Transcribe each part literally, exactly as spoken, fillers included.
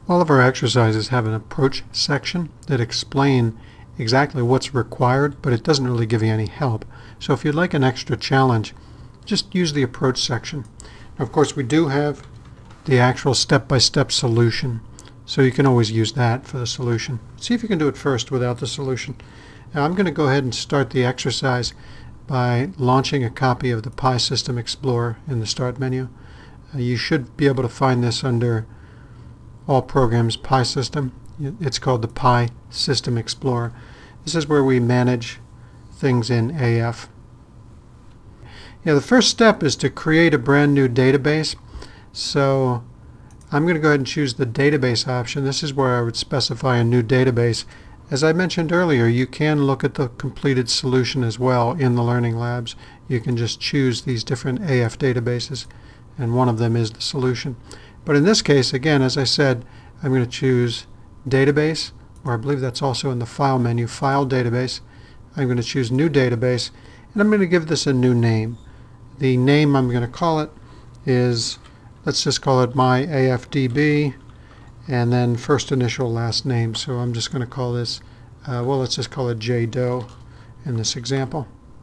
All of our exercises have an approach section that explain exactly what's required, but it doesn't really give you any help. So if you'd like an extra challenge, just use the approach section. Now, of course, we do have the actual step-by-step solution, so you can always use that for the solution. See if you can do it first without the solution. Now I'm going to go ahead and start the exercise by launching a copy of the Pi System Explorer in the Start menu. Uh, you should be able to find this under All Programs, Pi System. It's called the Pi System Explorer. This is where we manage things in A F. Yeah, the first step is to create a brand new database. So I'm going to go ahead and choose the database option. This is where I would specify a new database. As I mentioned earlier, you can look at the completed solution as well in the Learning Labs. You can just choose these different A F databases, and one of them is the solution. But in this case, again, as I said, I'm going to choose Database, or I believe that's also in the File menu, File Database. I'm going to choose New Database, and I'm going to give this a new name. The name I'm going to call it is, let's just call it my A F D B, and then first initial last name. So I'm just going to call this, uh, well, let's just call it J Doe in this example.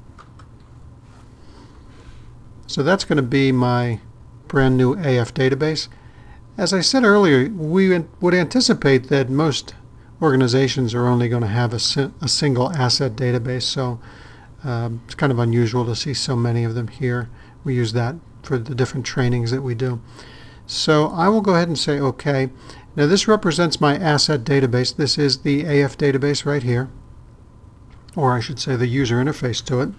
So that's going to be my brand new A F database. As I said earlier, we would anticipate that most organizations are only going to have a, si a single asset database, so um, it's kind of unusual to see so many of them here. We use that for the different trainings that we do. So I will go ahead and say OK. Now this represents my asset database. This is the A F database right here, or I should say the user interface to it.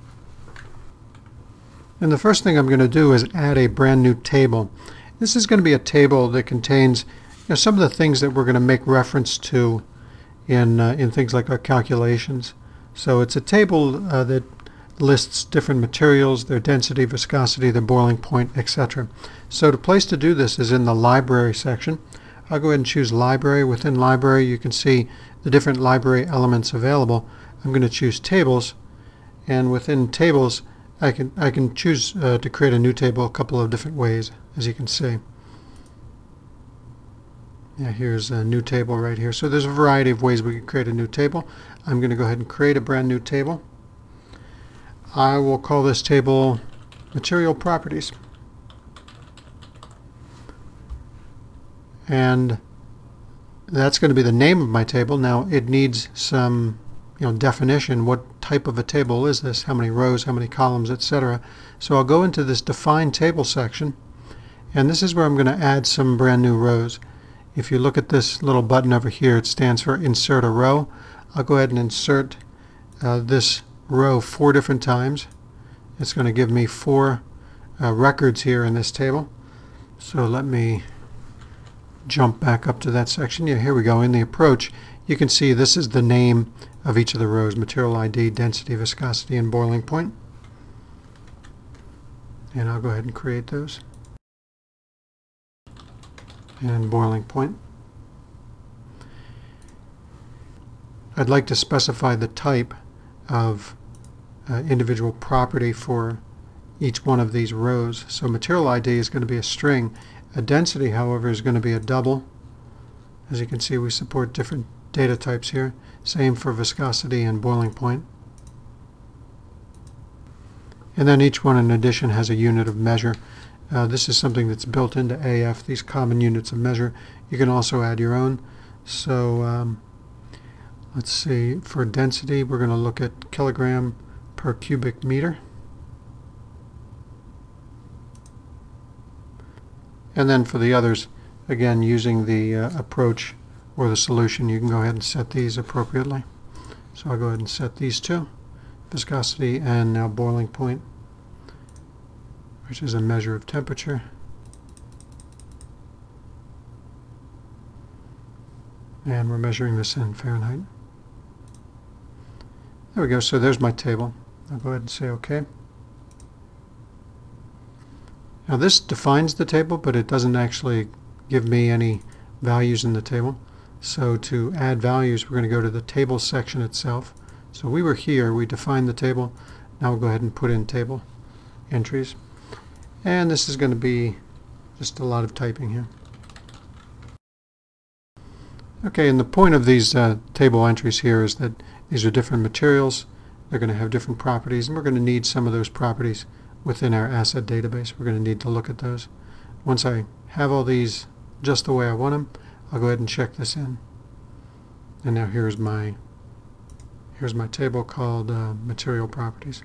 And the first thing I'm going to do is add a brand new table. This is going to be a table that contains, you know, some of the things that we're going to make reference to in, uh, in things like our calculations. So it's a table uh, that lists different materials, their density, viscosity, their boiling point, et cetera. So the place to do this is in the Library section. I'll go ahead and choose Library. Within Library, you can see the different library elements available. I'm going to choose Tables, and within Tables, I can I can choose uh, to create a new table a couple of different ways, as you can see. Yeah, here's a new table right here. So there's a variety of ways we can create a new table. I'm going to go ahead and create a brand new table. I will call this table Material Properties. And that's going to be the name of my table. Now it needs some you know, definition. What type of a table is this? How many rows, how many columns, et cetera. So I'll go into this Define Table section, and this is where I'm going to add some brand new rows. If you look at this little button over here, it stands for Insert a Row. I'll go ahead and insert uh, this row four different times. It's going to give me four uh, records here in this table. So let me jump back up to that section. Yeah, here we go. In the approach, you can see this is the name of each of the rows: material I D, density, viscosity, and boiling point. And I'll go ahead and create those. And boiling point. I'd like to specify the type of uh, individual property for each one of these rows. So material I D is going to be a string. A density, however, is going to be a double. As you can see, we support different data types here. Same for viscosity and boiling point. And then each one in addition has a unit of measure. Uh, this is something that's built into A F, these common units of measure. You can also add your own. So um, let's see, for density we're going to look at kilogram per cubic meter. And then for the others, again, using the uh, approach or the solution, you can go ahead and set these appropriately. So I'll go ahead and set these two, viscosity and now boiling point, which is a measure of temperature. And we're measuring this in Fahrenheit. There we go. So there's my table. I'll go ahead and say OK. Now this defines the table, but it doesn't actually give me any values in the table. So to add values, we're going to go to the table section itself. So we were here, we defined the table. Now we'll go ahead and put in table entries. And this is going to be just a lot of typing here. Okay, and the point of these uh, table entries here is that these are different materials. They're going to have different properties, and we're going to need some of those properties within our asset database. We're going to need to look at those. Once I have all these just the way I want them, I'll go ahead and check this in. And now here's my here's my table called uh, material properties.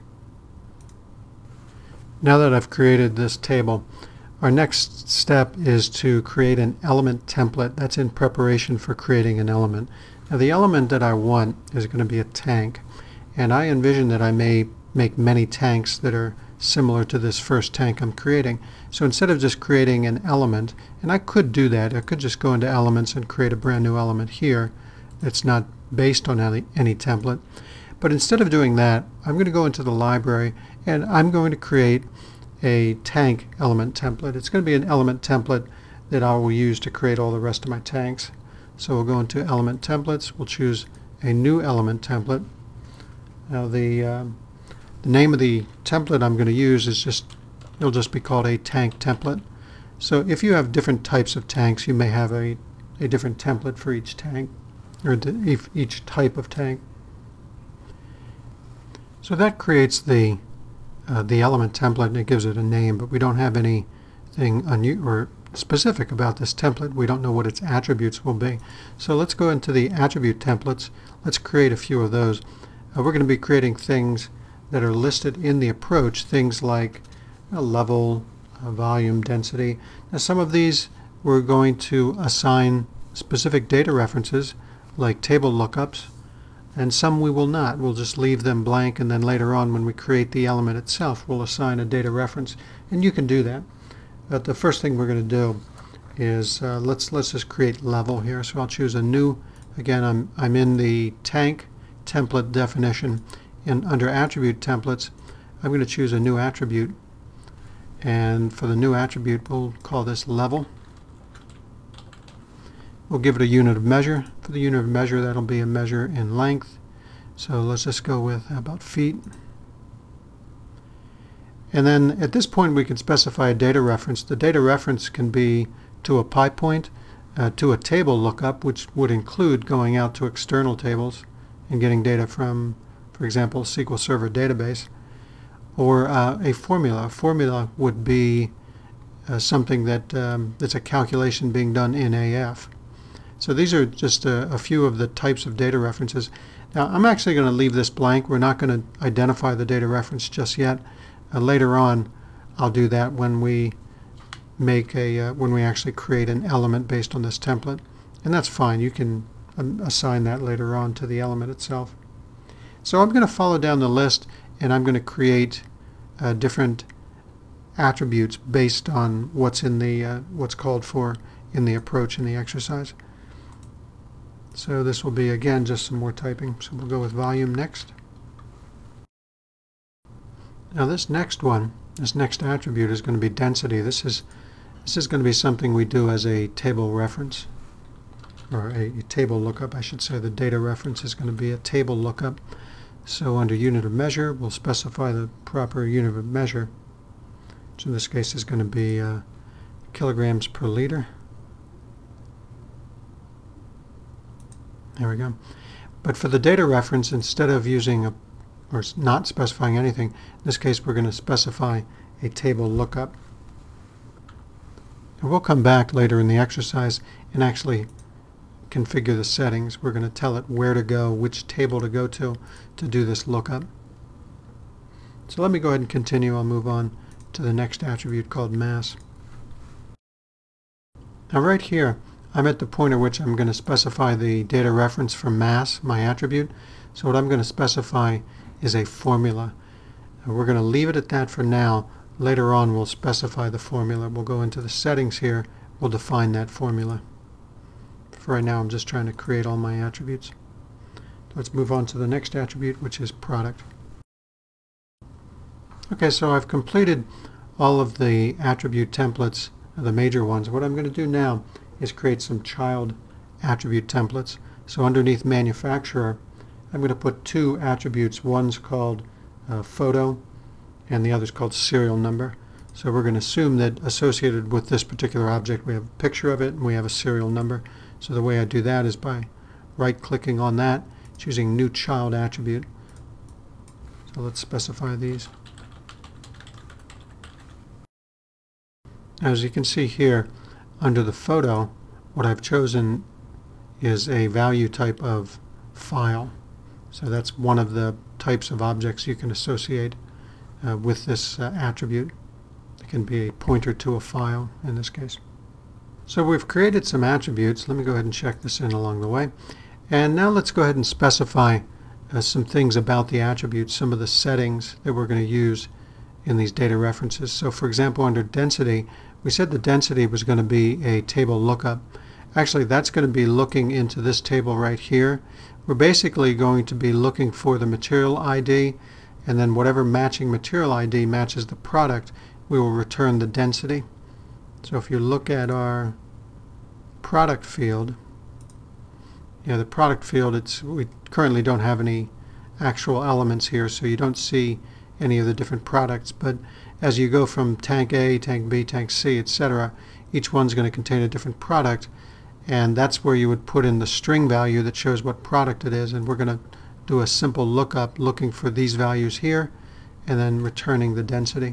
Now that I've created this table, our next step is to create an element template. That's in preparation for creating an element. Now the element that I want is going to be a tank, and I envision that I may make many tanks that are similar to this first tank I'm creating. So instead of just creating an element, and I could do that, I could just go into elements and create a brand new element here that's not based on any, any template. But instead of doing that, I'm going to go into the library and I'm going to create a tank element template. It's going to be an element template that I will use to create all the rest of my tanks. So we'll go into element templates, we'll choose a new element template. Now the, uh, the name of the template I'm going to use is just, it'll just be called a tank template. So if you have different types of tanks, you may have a, a different template for each tank, or each type of tank. So that creates the uh, the element template, and it gives it a name, but we don't have anything unu or specific about this template. We don't know what its attributes will be. So let's go into the attribute templates. Let's create a few of those. Uh, we're going to be creating things that are listed in the approach, things like a level, a volume, density. Now some of these we're going to assign specific data references like table lookups, and some we will not. We'll just leave them blank, and then later on when we create the element itself we'll assign a data reference, and you can do that. But the first thing we're going to do is uh, let's let's just create level here. So I'll choose a new, again I'm, I'm in the tank template definition, and under attribute templates I'm going to choose a new attribute, and for the new attribute we'll call this level. We'll give it a unit of measure. For the unit of measure, that'll be a measure in length. So let's just go with about feet. And then at this point we can specify a data reference. The data reference can be to a pi point, uh, to a table lookup, which would include going out to external tables and getting data from, for example, S Q L Server database, or uh, a formula. A formula would be uh, something that um, that's a calculation being done in A F. So these are just a, a few of the types of data references. Now I'm actually going to leave this blank. We're not going to identify the data reference just yet. Uh, later on I'll do that when we make a uh, when we actually create an element based on this template, and that's fine. You can um, assign that later on to the element itself. So I'm going to follow down the list, and I'm going to create uh, different attributes based on what's in the uh, what's called for in the approach in the exercise. So this will be, again, just some more typing. So we'll go with volume next. Now this next one, this next attribute is going to be density. This is this is going to be something we do as a table reference, or a, a table lookup, I should say. The data reference is going to be a table lookup. So under unit of measure, we'll specify the proper unit of measure, which in this case is going to be uh, kilograms per liter. There we go. But for the data reference, instead of using a, or not specifying anything, in this case we're going to specify a table lookup. And we'll come back later in the exercise and actually configure the settings. We're going to tell it where to go, which table to go to, to do this lookup. So let me go ahead and continue. I'll move on to the next attribute called mass. Now right here, I'm at the point at which I'm going to specify the data reference for mass, my attribute. So what I'm going to specify is a formula. And we're going to leave it at that for now. Later on we'll specify the formula. We'll go into the settings here. We'll define that formula. For right now I'm just trying to create all my attributes. Let's move on to the next attribute, which is product. Okay, so I've completed all of the attribute templates, the major ones. What I'm going to do now is create some child attribute templates. So underneath manufacturer, I'm going to put two attributes. One's called uh, photo, and the other's called serial number. So we're going to assume that associated with this particular object we have a picture of it and we have a serial number. So the way I do that is by right-clicking on that, choosing New Child Attribute. So let's specify these. As you can see here, under the photo, what I've chosen is a value type of file. So that's one of the types of objects you can associate uh, with this uh, attribute. It can be a pointer to a file in this case. So we've created some attributes. Let me go ahead and check this in along the way. And now let's go ahead and specify uh, some things about the attributes, some of the settings that we're going to use in these data references. So for example, under density, we said the density was going to be a table lookup. Actually, that's going to be looking into this table right here. We're basically going to be looking for the material I D, and then whatever matching material I D matches the product, we will return the density. So if you look at our product field, yeah, the product field, it's we currently don't have any actual elements here, so you don't see any of the different products. But as you go from tank A, tank B, tank C, et cetera, each one's going to contain a different product, and that's where you would put in the string value that shows what product it is. And we're going to do a simple lookup looking for these values here and then returning the density.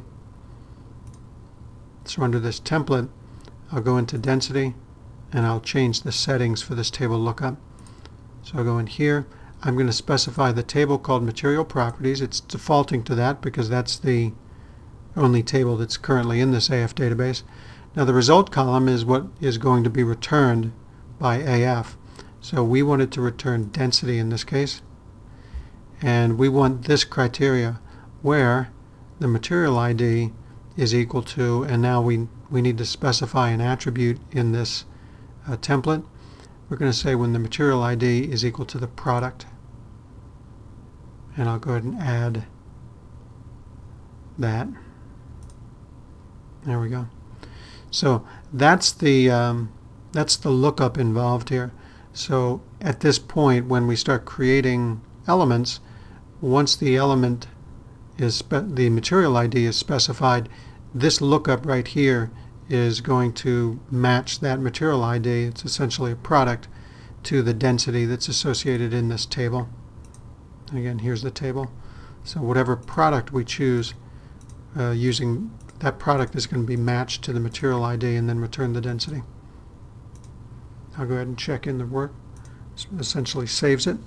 So under this template, I'll go into density and I'll change the settings for this table lookup. So I'll go in here. I'm going to specify the table called material properties. It's defaulting to that because that's the only table that's currently in this A F database. Now the result column is what is going to be returned by A F. So we wanted to return density in this case, and we want this criteria where the material I D is equal to, and now we, we need to specify an attribute in this uh, template. We're going to say when the material I D is equal to the product, and I'll go ahead and add that. There we go. So that's the um, that's the lookup involved here. So at this point, when we start creating elements, once the element is spe the material I D is specified, this lookup right here is going to match that material I D. It's essentially a product to the density that's associated in this table. And again, here's the table. So whatever product we choose, uh, using that product is going to be matched to the material I D and then return the density. I'll go ahead and check in the work. This essentially saves it.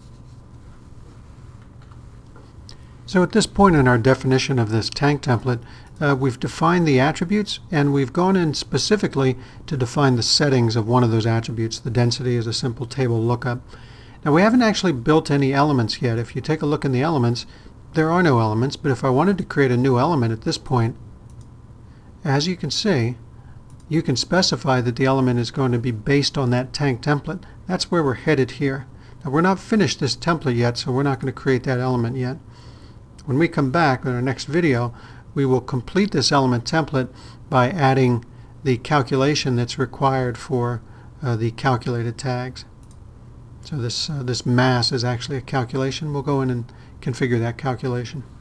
So at this point in our definition of this tank template, uh, we've defined the attributes, and we've gone in specifically to define the settings of one of those attributes. The density is a simple table lookup. Now we haven't actually built any elements yet. If you take a look in the elements, there are no elements, but if I wanted to create a new element at this point, as you can see, you can specify that the element is going to be based on that tank template. That's where we're headed here. Now we're not finished this template yet, so we're not going to create that element yet. When we come back in our next video, we will complete this element template by adding the calculation that's required for uh, the calculated tags. So this, uh, this mass is actually a calculation. We'll go in and configure that calculation.